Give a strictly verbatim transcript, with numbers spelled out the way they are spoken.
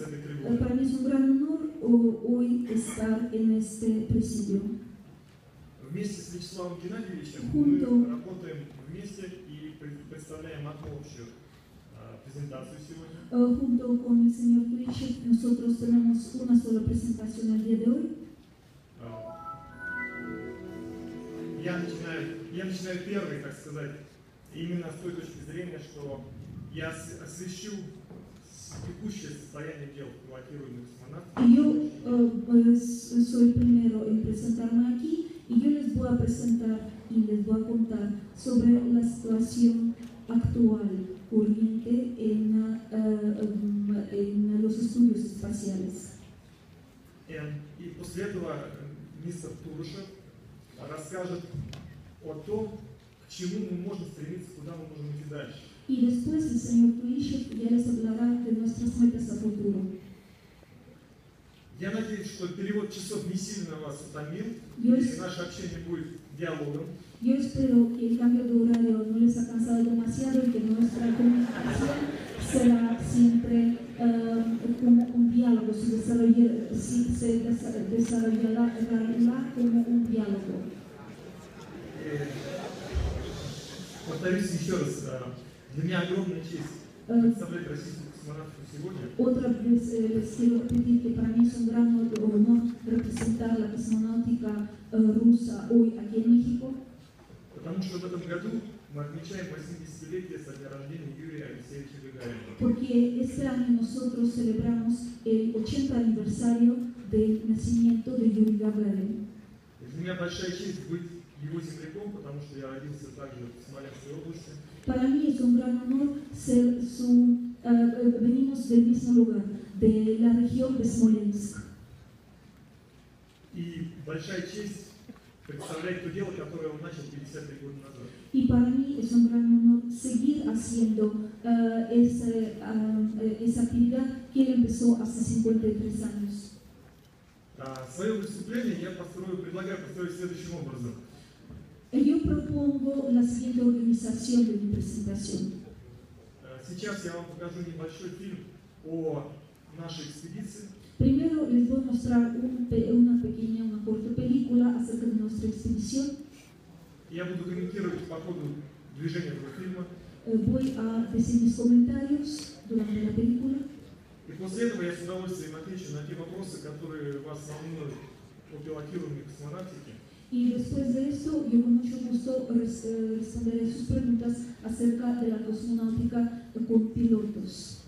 этой трибуны. Para mí es un gran honor uh, hoy estar en este presidio. Вместе с Вячеславом Геннадьевичем Junto. мы работаем вместе и представляем одну общую uh, презентацию сегодня. Uh, junto con el señor Twitch, nosotros tenemos una sola presentación el día de hoy. Uh, я, начинаю, я начинаю первый, так сказать, именно с той точки зрения, что я освещу текущее состояние дел блокируемых космонавтов. Y yo uh, pues, soy el primero en presentarme aquí y yo les voy a presentar y les voy a contar sobre la situación actual corriente en, uh, um, en los estudios espaciales. И, и после этого мистер Турышев расскажет о том, к чему мы можем стремиться, куда мы можем идти дальше. Y después el señor Tuishev ya les hablará de nuestras metas a futuro. Я надеюсь, что перевод часов не сильно вас утомил, Yo и es- наше общение будет диалогом. Yo espero que el cambio de horario no les ha cansado demasiado y que nuestra comunicación será siempre uh, como un diálogo, se desarrollará, si se desa- desarrollará como un diálogo. И повторюсь еще раз, э, для меня огромная честь Uh, представлять российскую космонавтику сегодня. otra vez eh, les quiero repetir que para mí es un gran honor representar la cosmonáutica uh, rusa hoy aquí en México, Потому что в этом году мы отмечаем восьмидесятилетие со дня рождения Юрия Алексеевича Гагарина. porque este año nosotros celebramos el ochenta aniversario del nacimiento de Yuri Gagarin. И для меня большая честь быть его земляком, потому что я родился также в Смоленской области. Para mí es un gran honor ser su, uh, venimos del mismo lugar, de la región de Smolensk. И большая честь представлять то дело, которое он начал пятьдесят три года назад. Y para mí es un gran honor seguir haciendo uh, ese, uh, esa actividad que él empezó hace cincuenta y tres años. А, свое выступление я построю, предлагаю построить следующим образом. Yo propongo la siguiente organización de mi presentación. А, Сейчас я вам покажу небольшой фильм о нашей экспедиции. Primero les voy a mostrar un pe- una pequeña, una corta película acerca de nuestra expedición. Я буду комментировать по ходу движения этого фильма. Eh, voy a decir mis comentarios durante la película. И после этого я с удовольствием отвечу на те вопросы, которые вас волнуют о пилотируемой космонавтике. Y después de esto, yo con mucho gusto res- eh, responderé sus preguntas acerca de la cosmonáutica con pilotos.